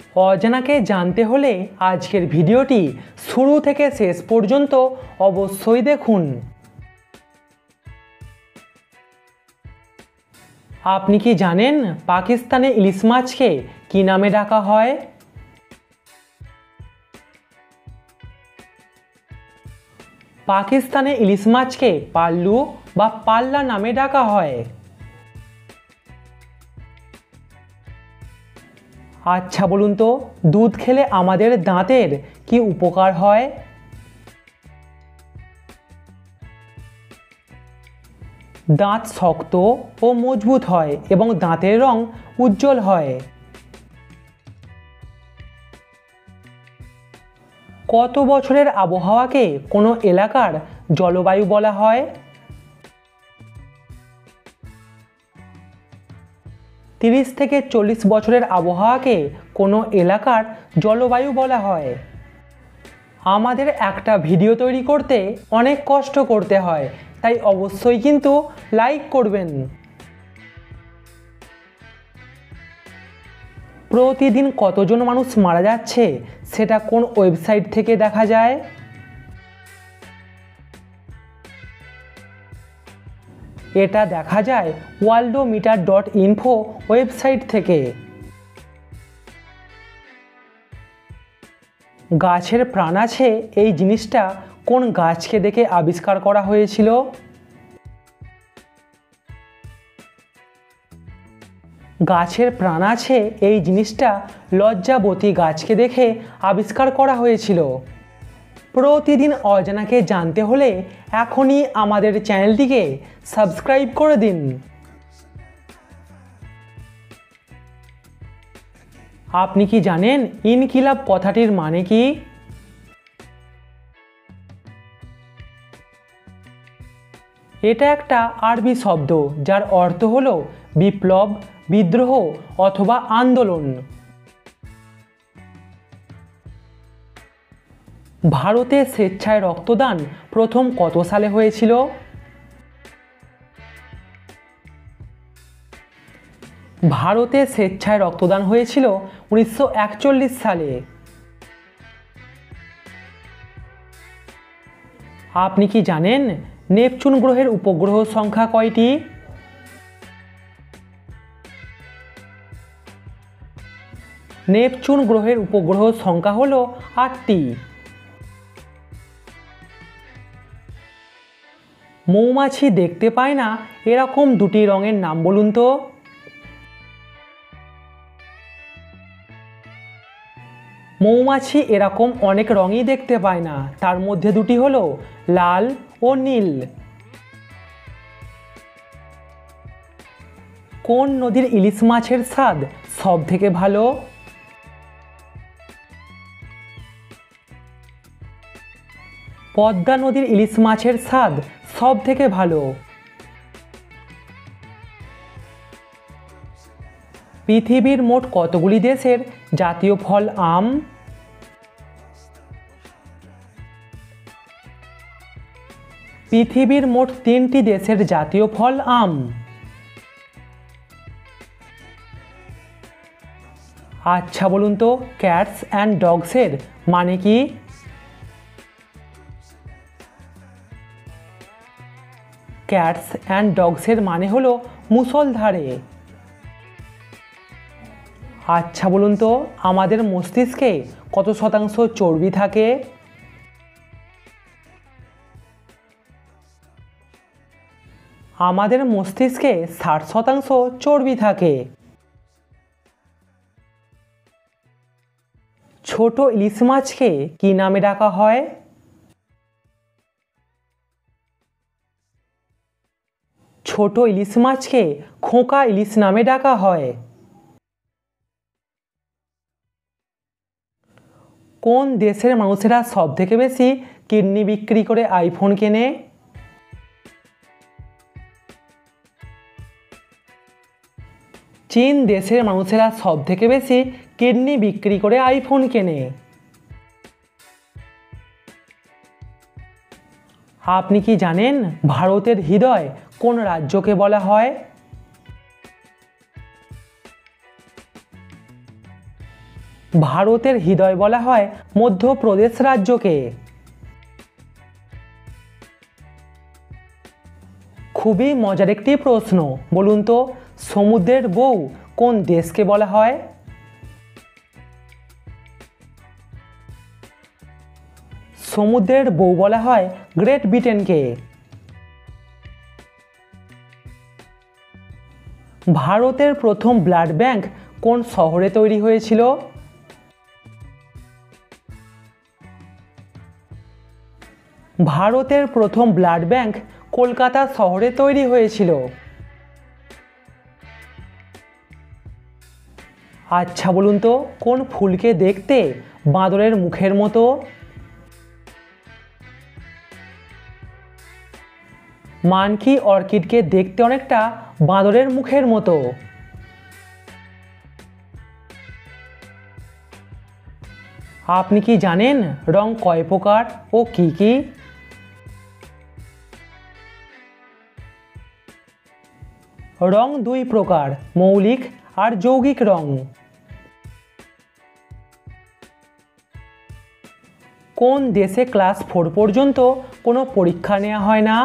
অজানাকে জানতে হলে আজকের ভিডিওটি শুরু থেকে শেষ পর্যন্ত অবশ্যই দেখুন। আপনি কি জানেন পাকিস্তানে ইলিশ মাছকে কী নামে ডাকা হয়? পাকিস্তানে ইলিশ মাছকে পাল্লু বা পাল্লা নামে ডাকা হয়। আচ্ছা বলুন তো, দুধ খেলে আমাদের দাঁতের কি উপকার হয়? দাঁত শক্ত ও মজবুত হয় এবং দাঁতের রং উজ্জ্বল হয়। কত বছরের আবহাওয়াকে কোনো এলাকার জলবায়ু বলা হয়? 30 থেকে 40 বছরের আবহাওয়াকে কোনো এলাকার জলবায়ু বলা হয়। আমাদের একটা ভিডিও তৈরি করতে অনেক কষ্ট করতে হয়, তাই অবশ্যই কিন্তু লাইক করবেন। প্রতিদিন কতজন মানুষ মারা যাচ্ছে সেটা কোন ওয়েবসাইট থেকে দেখা যায়? এটা দেখা যায় worldometer.info ওয়েবসাইট থেকে। গাছের প্রাণ আছে এই জিনিসটা কোন গাছকে দেখে আবিষ্কার করা হয়েছিল? গাছের প্রাণ আছে এই জিনিসটা লজ্জাবতী গাছকে দেখে আবিষ্কার করা হয়েছিল। প্রতিদিন অজানাকে জানতে হলে এখনই আমাদের চ্যানেলটিকে সাবস্ক্রাইব করে দিন। আপনি কি জানেন ইনকিলাব কথাটির মানে কি? এটা একটা আরবি শব্দ যার অর্থ হলো বিপ্লব, বিদ্রোহ অথবা আন্দোলন। ভারতে স্বেচ্ছায় রক্তদান প্রথম কত সালে হয়েছিল? ভারতে স্বেচ্ছায় রক্তদান হয়েছিল 1941 সালে। আপনি কি জানেন নেপচুন গ্রহের উপগ্রহ সংখ্যা কয়টি? নেপচুন গ্রহের উপগ্রহ সংখ্যা হল 8টি। মৌমাছি দেখতে পায় না এরকম দুটি রঙের নাম বলুন তো। মৌমাছি এরকম অনেক রঙই দেখতে পায় না, তার মধ্যে দুটি হলো লাল ও নীল। কোন নদীর ইলিশ মাছের স্বাদ সব থেকে ভালো? পদ্মা নদীর ইলিশ মাছের স্বাদ সব থেকে ভালো। পৃথিবীর মোট কতগুলি দেশের জাতীয় ফল আম? পৃথিবীর মোট 3টি দেশের জাতীয় ফল আম। আচ্ছা বলুন তো, ক্যাটস অ্যান্ড ডগসের মানে কি? ক্যাটস অ্যান্ড ডগসের মানে হলো মুষলধারে। আচ্ছা বলুন তো, আমাদের মস্তিষ্কে কত শতাংশ চর্বি থাকে? আমাদের মস্তিষ্কে 60% চর্বি থাকে। ছোট ইলিশ মাছকে কি নামে ডাকা হয়? ছোট ইলিশ মাছকে খোকা ইলিশ নামে ডাকা হয়। কোন দেশের মানুষেরা সব থেকে বেশি কিডনি বিক্রি করে আইফোন কেনে? চীন দেশের মানুষেরা সব থেকে বেশি কিডনি বিক্রি করে আইফোন কেনে। আপনি কি জানেন ভারতের হৃদয় কোন রাজ্যকে বলা হয়? ভারতের হৃদয় বলা হয় মধ্যপ্রদেশ রাজ্যকে। খুবই মজার একটি প্রশ্ন, বলুন তো সমুদ্রের বউ কোন দেশকে বলা হয়? সমুদ্রের বউ বলা হয় গ্রেট ব্রিটেনকে। ভারতের প্রথম ব্লাড ব্যাংক কোন শহরে তৈরি হয়েছিল? ভারতের প্রথম ব্লাড ব্যাংক কলকাতা শহরে তৈরি হয়েছিল। আচ্ছা বলুন তো কোন ফুলকে দেখতে বাঁদরের মুখের মতো? মানকি অর্কিডকে দেখতে অনেকটা বাঁদরের মুখের মতো। আপনি কি জানেন রং কয় প্রকার ও কি কি? রং দুই প্রকার, মৌলিক আর যৌগিক রং। কোন দেশে ক্লাস 4 পর্যন্ত কোনো পরীক্ষা নেওয়া হয় না?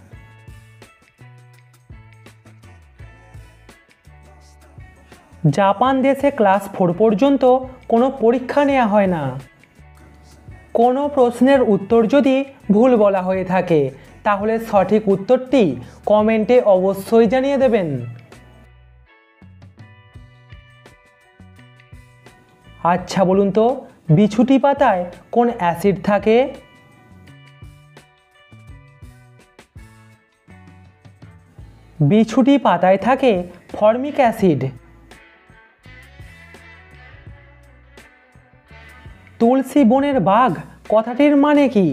জাপান দেশে ক্লাস 4 পর্যন্ত কোনো পরীক্ষা নেওয়া হয় না। কোনো প্রশ্নের উত্তর যদি ভুল বলা হয়ে থাকে তাহলে সঠিক উত্তরটি কমেন্টে অবশ্যই জানিয়ে দেবেন। আচ্ছা বলুন তো বিছুটি পাতায় কোন অ্যাসিড থাকে? বিছুটি পাতায় থাকে ফর্মিক অ্যাসিড। তুলসী বনের বাঘ কথাটির মানে কি?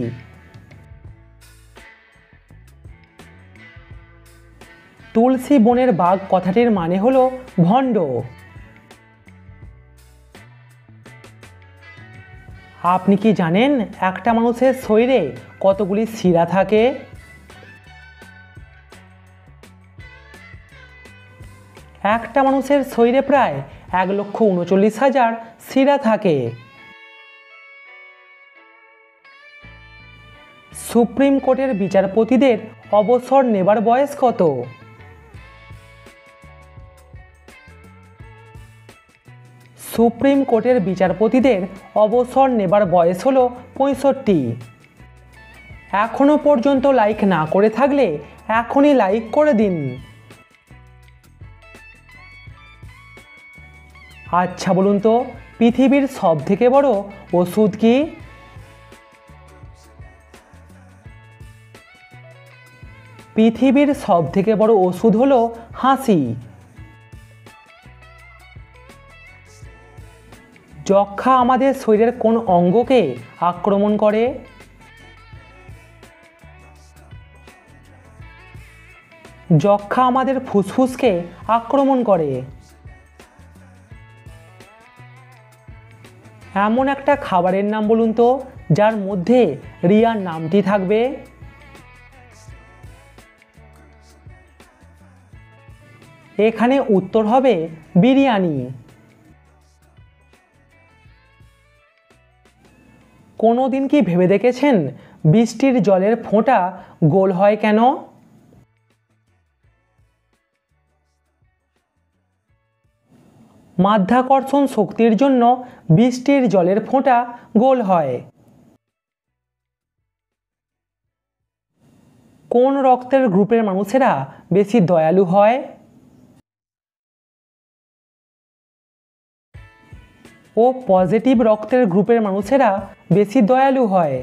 তুলসী বনের বাঘ কথাটির মানে হলো ভণ্ড। আপনি কি জানেন একটা মানুষের শরীরে কতগুলি শিরা থাকে? একটা মানুষের শরীরে প্রায় 1,39,000 শিরা থাকে। সুপ্রিম কোর্টের বিচারপতিদের অবসর নেবার বয়স কত? সুপ্রিম কোর্টের বিচারপতিদের অবসর নেবার বয়স হলো 65। এখনো পর্যন্ত লাইক না করে থাকলে এখনই লাইক করে দিন। আচ্ছা বলুন তো পৃথিবীর সবথেকে বড় ওষুধ কি? পৃথিবীর সবথেকে বড় ওষুধ হলো হাসি। যক্ষ্মা আমাদের শরীরের কোন অঙ্গকে আক্রমণ করে? যক্ষ্মা আমাদের ফুসফুসকে আক্রমণ করে। এমন একটা খাবারের নাম বলুন তো যার মধ্যে রিয়ার নামটি থাকবে? এখানে উত্তর হবে বিরিয়ানি। কোনোদিন কি ভেবে দেখেছেন বৃষ্টির জলের ফোঁটা গোল হয় কেন? মাধ্যাকর্ষণ শক্তির জন্য বৃষ্টির জলের ফোঁটা গোল হয়। কোন রক্তের গ্রুপের মানুষেরা বেশি দয়ালু হয়? ও পজিটিভ রক্তের গ্রুপের মানুষেরা বেশি দয়ালু হয়।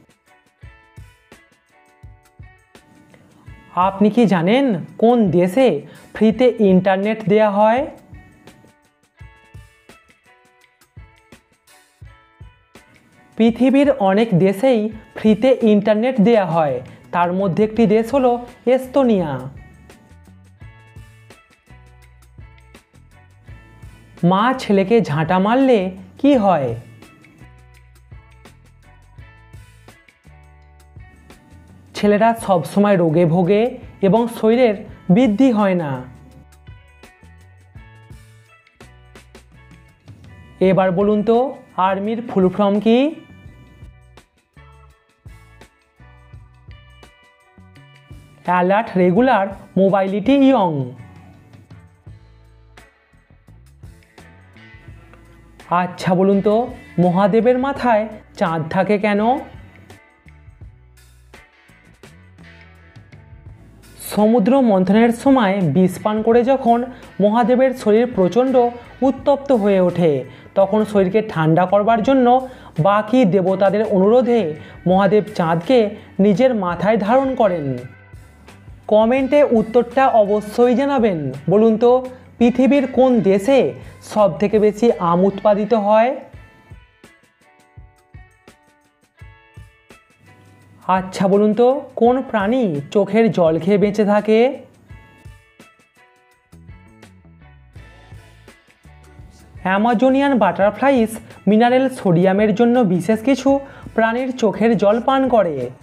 আপনি কি জানেন কোন দেশে ফ্রিতে ইন্টারনেট দেয়া হয়? পৃথিবীর অনেক দেশেই ফ্রিতে ইন্টারনেট দেয়া হয়, তার মধ্যে একটি দেশ হলো এস্তোনিয়া। মা ছেলেকে ঝাঁটা মারলে কি হয়? ছেলেরা সবসময় রোগে ভোগে এবং শরীরের বৃদ্ধি হয় না। এবার বলুন তো আর্মির ফুল ফর্ম কি? Alert, regular, mobility, young. আচ্ছা বলুন তো মহাদেবের মাথায় চাঁদ থাকে কেন? সমুদ্র মন্থনের সময় বিষ পান করে যখন মহাদেবের শরীর প্রচণ্ড উত্তপ্ত হয়ে ওঠে, তখন শরীরকে ঠান্ডা করবার জন্য বাকি দেবতাদের অনুরোধে মহাদেব চাঁদকে নিজের মাথায় ধারণ করেন। কমেন্টে উত্তরটা অবশ্যই জানাবেন। বলুন তো পৃথিবীর কোন দেশে সবথেকে বেশি আম উৎপাদিত হয়? আচ্ছা বলুন তো কোন প্রাণী চোখের জল খেয়ে বেঁচে থাকে? অ্যামাজোনিয়ান বাটারফ্লাইস মিনারেল সোডিয়ামের জন্য বিশেষ কিছু প্রাণীর চোখের জল পান করে।